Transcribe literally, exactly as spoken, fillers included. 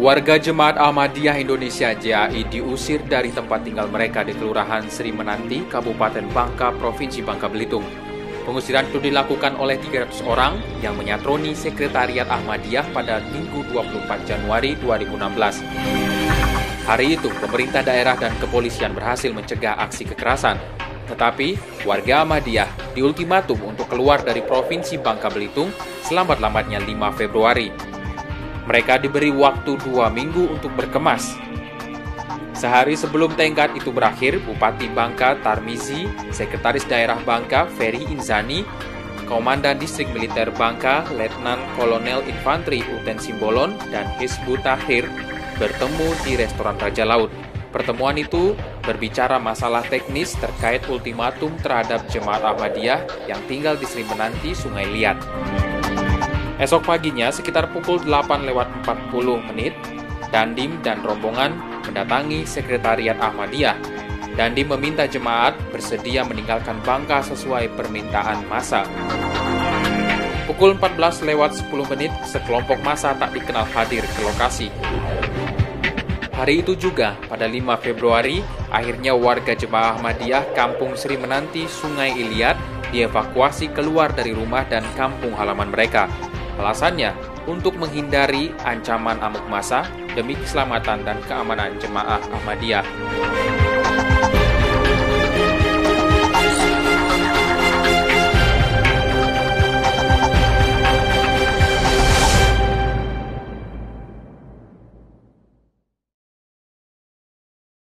Warga Jemaat Ahmadiyah Indonesia J A I diusir dari tempat tinggal mereka di Kelurahan Sri Menanti, Kabupaten Bangka, Provinsi Bangka Belitung. Pengusiran itu dilakukan oleh tiga ratus orang yang menyatroni Sekretariat Ahmadiyah pada Minggu dua puluh empat Januari dua ribu enam belas. Hari itu, pemerintah daerah dan kepolisian berhasil mencegah aksi kekerasan. Tetapi, warga Ahmadiyah diultimatum untuk keluar dari Provinsi Bangka Belitung selambat-lambatnya lima Februari. Mereka diberi waktu dua minggu untuk berkemas. Sehari sebelum tenggat itu berakhir, Bupati Bangka Tarmizi, Sekretaris Daerah Bangka Ferry Inzani, Komandan Distrik Militer Bangka Letnan Kolonel Infanteri Uten Simbolon, dan Hizbut Tahrir bertemu di Restoran Raja Laut. Pertemuan itu berbicara masalah teknis terkait ultimatum terhadap Jemaat Ahmadiyah yang tinggal di Sri Menanti, Sungai Liat. Esok paginya, sekitar pukul delapan lewat empat puluh menit, Dandim dan rombongan mendatangi Sekretariat Ahmadiyah. Dandim meminta jemaat bersedia meninggalkan Bangka sesuai permintaan massa. Pukul empat belas lewat sepuluh menit, sekelompok massa tak dikenal hadir ke lokasi. Hari itu juga, pada lima Februari, akhirnya warga Jemaah Ahmadiyah Kampung Sri Menanti, Sungai Iliat dievakuasi keluar dari rumah dan kampung halaman mereka. Alasannya, untuk menghindari ancaman amuk massa demi keselamatan dan keamanan Jemaah Ahmadiyah.